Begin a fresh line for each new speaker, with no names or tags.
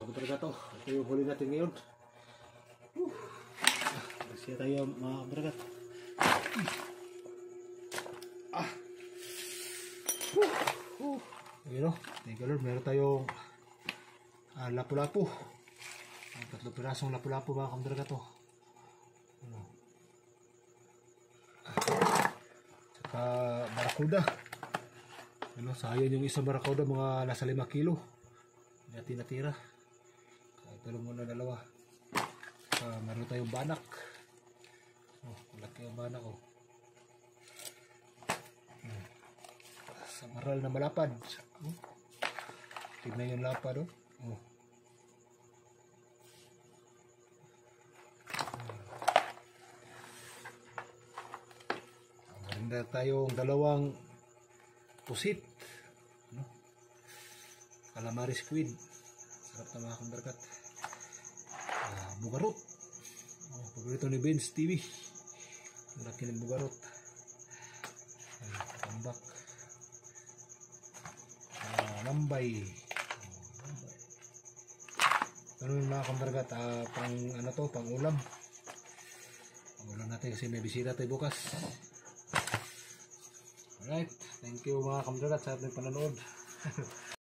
Talaga to. Ito yung huli natin ngayon. Kasi tayo mga kabragat. Ayun o. Thank you Lord. Meron tayong lapu-lapu. Tatlong pirasong lapu-lapu mga kabragat to. Saka barakuda. Sayang yung isang barakuda, mga nasa 5 kilo. Hindi natira. Ito lang muna dalawa. Meron tayong banak. Malaki ang banak oh. Sa maral na malapad. Tignan yung lapad oh. Meron na tayong dalawang pusit. Calamari squid. Sarap na mga kabragat. Bugarot. Paborito ni Benz TV. Laki ng bugarot. Tambak. Lambay. Ano yung mga kabragat? Pang ulam. Pang ulam natin kasi may bisita tayo bukas. Alright. Thank you mga kabragat sa ating panonood.